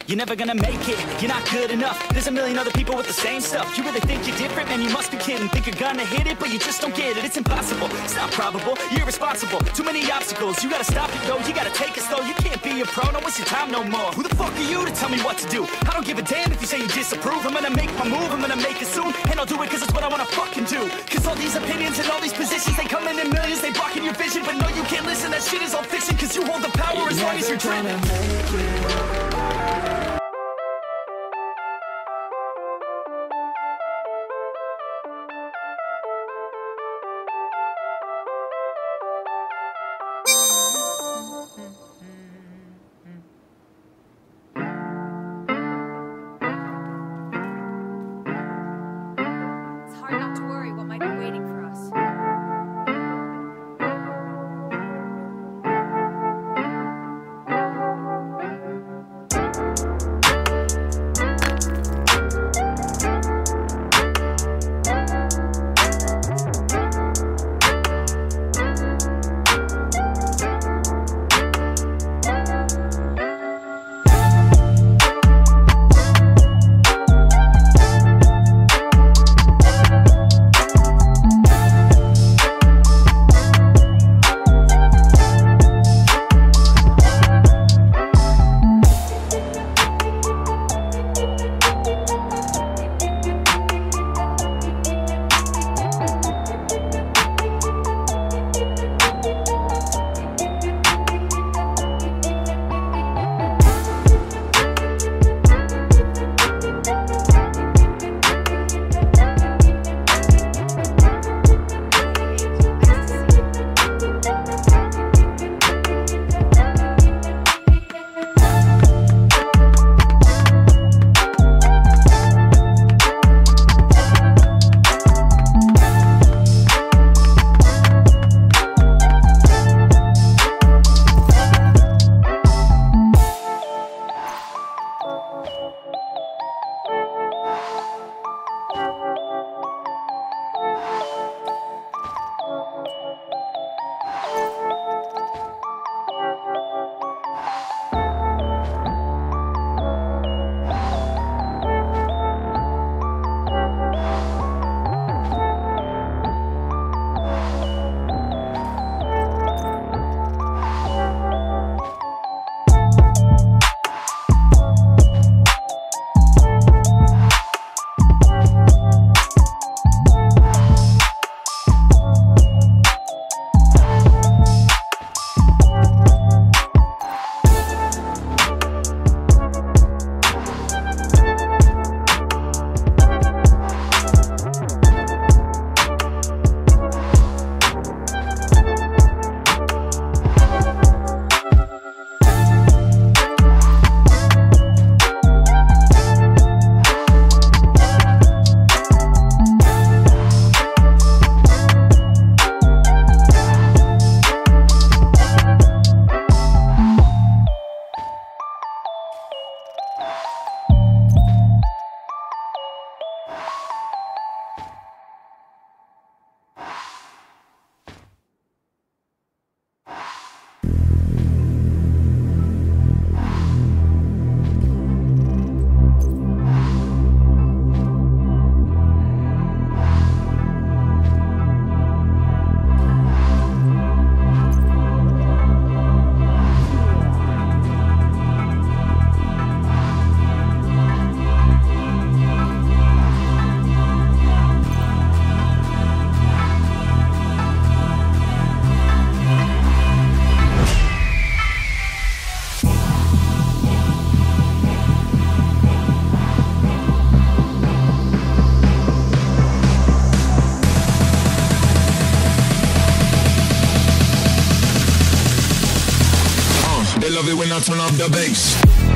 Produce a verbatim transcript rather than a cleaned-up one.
you're never gonna make it. You're not good enough, there's a million other people with the same stuff. You really think you're different? Man, you must be kidding. Think you're gonna hit it, but you just don't get it. It's impossible, it's not probable, you're irresponsible. Too many obstacles, you gotta stop it, yo. You gotta take it slow, you can't be a pro. Don't waste your time no more. Who the fuck are you to tell me what to do? I don't give a damn if you say you disapprove. I'm gonna make my move, I'm gonna make it soon. And I'll do it cause it's what I wanna fucking do. Cause all these opinions and all these positions, they come in in millions, they blocking your vision. But no, you can't listen, that shit is all fiction. Cause you hold the power as long as you're dreaming. Love it when I turn up the bass.